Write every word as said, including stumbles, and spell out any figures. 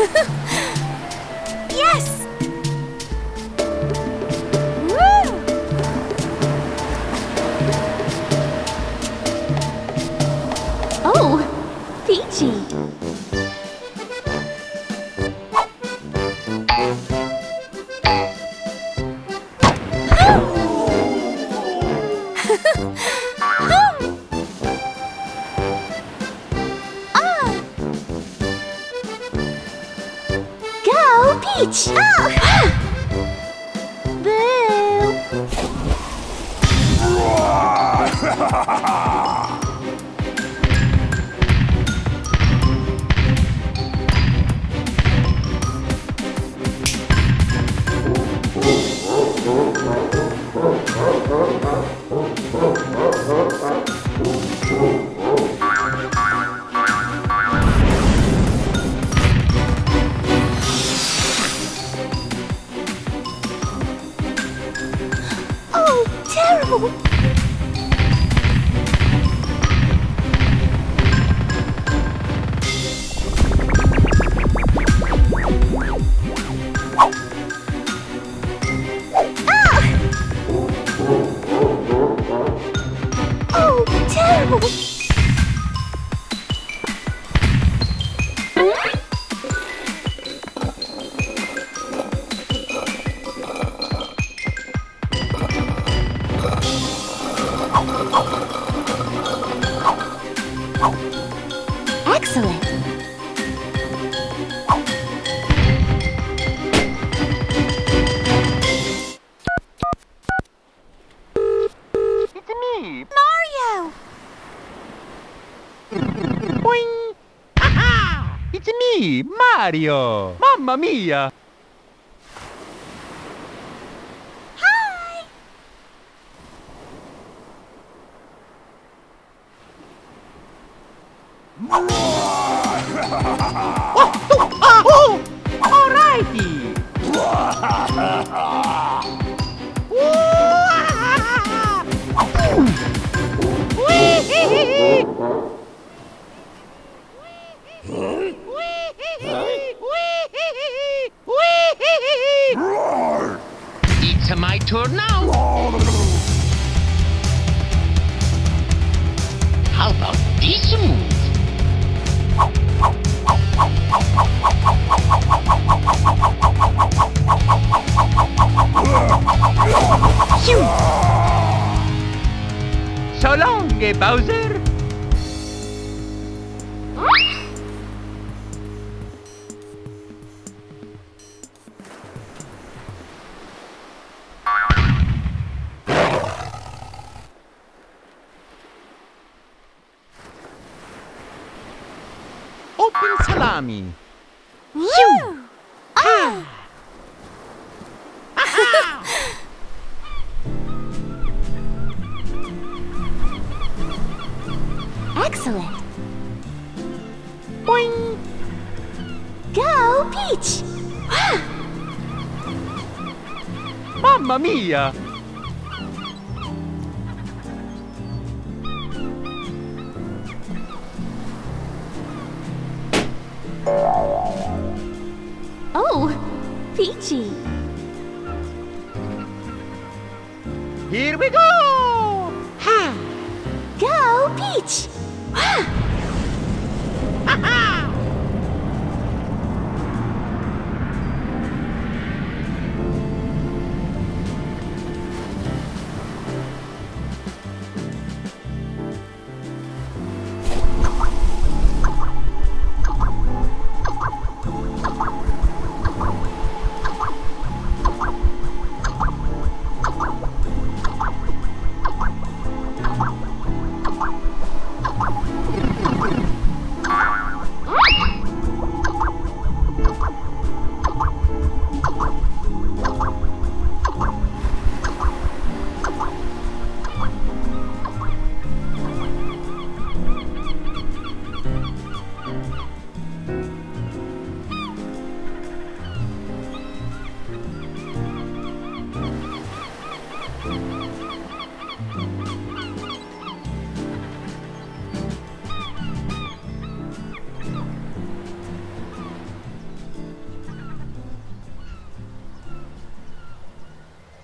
Yes! Oh, peachy. Go, Peach! Oh. Boo! Oh, terrible! Oh, terrible! Excellent! It's me! Mario! Boing! Ha-ha! It's me, Mario! Mamma mia! Hi! Oh, oh, ah, oh! Alrighty! It's my turn now! How about this move? So long, eh, Bowser! Open salami! Woo! Ah! Excellent! Boing! Go, Peach! Mamma mia! Oh, Peachy! Here we go! Ha! Go, Peach!